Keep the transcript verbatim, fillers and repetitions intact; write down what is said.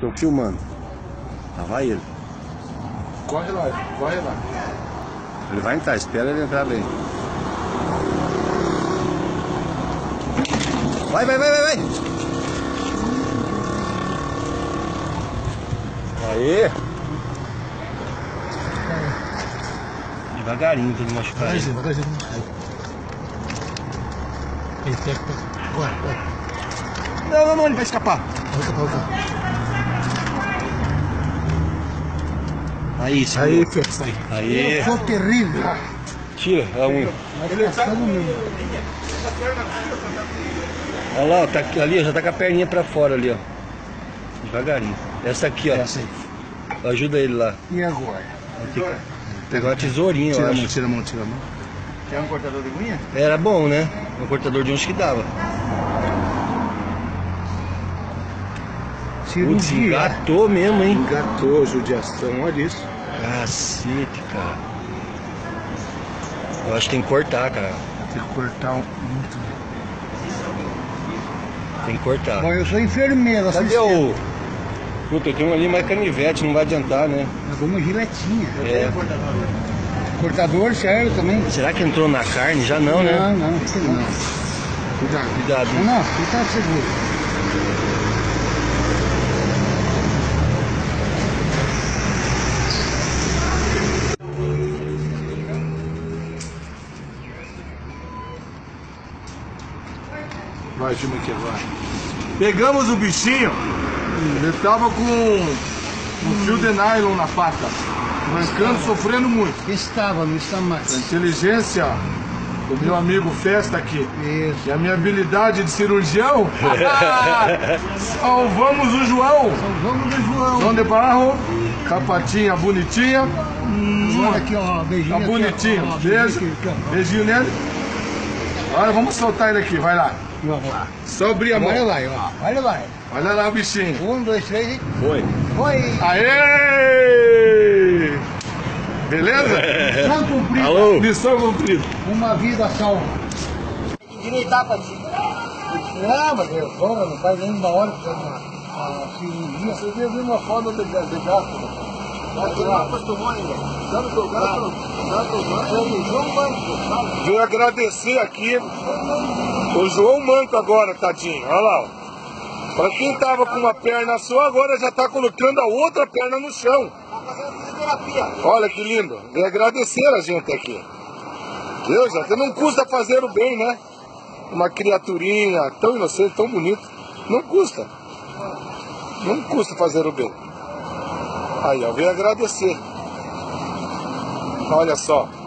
Tô filmando. Lá vai ele. Corre lá, corre lá. Ele vai entrar, espera ele entrar bem. Vai, vai, vai, vai, vai! Aê! Devagarinho pra ele machucar. Devagarzinho, devagarzinho. Ele quer... Corre, corre. Não, não, não, ele vai escapar. Vai escapar, vai escapar. Aí, segura. Aí, festa aí. Aí. Foi terrível. Tira a unha. Ele tá no meio. Olha lá, ó, tá aqui, ali, já tá com a perninha pra fora ali, ó. Devagarinho. Essa aqui, ó. Essa aí. Ajuda ele lá. E agora? Vai pegar uma tesourinha, Tira eu a mão, acho. tira a mão, tira a mão. Quer um cortador de unha? Era bom, né? Um cortador de uns que dava. Putz, Cirurgia. engatou mesmo, hein? Engatou, judiação, olha isso. Cacete, cara. Eu acho que tem que cortar, cara. Tem que cortar um- muito. Tem que cortar. Bom, eu sou enfermeiro, Cadê o... Puta, eu tenho um ali mais canivete, não vai adiantar, né? Uma giletinha. É. Cortador serve também. Será que entrou na carne? Já não, né? Não, não, acho que não. Cuidado. Cuidado. Não, não, fica seguro. Vai, filma aqui agora. Pegamos o bichinho, ele tava com um fio de nylon na pata, arrancando, sofrendo muito. Estava, não está A mais. inteligência do meu amigo Festa aqui Isso. e a minha habilidade de cirurgião, salvamos o João. Vamos do João. João de Barro, capatinha bonitinha. Olha aqui, ó, beijinho. Tá aqui, bonitinho, ó, ó, beijo, beijinho aqui, ó. beijinho nele. Agora vamos soltar ele aqui, vai lá. Vamos lá. Só abrir a mão. Olha lá, ó. Olha lá. Olha lá o bichinho. Um, dois, três e... Foi. Foi! Aê! Beleza? Missão cumprida. Alô? Missão cumprida. Uma vida salva. Endireitar pra ti. Não, mas eu vou, não faz nem uma hora pra fazer uma, uma cirurgia. Você viu uma forma de, de gato? Ele não acostumou ainda. Sabe que o gato, gato, O João Manco, sabe? veio agradecer aqui o João Manco agora, tadinho. Olha lá. Ó. Pra quem tava com uma perna só, agora já tá colocando a outra perna no chão. Tá fazendo fisioterapia. Olha que lindo. Veio agradecer a gente aqui. Deus, até não custa fazer o bem, né? Uma criaturinha tão inocente, tão bonita. Não custa. Não custa fazer o bem. Aí, ó, veio agradecer. Olha só.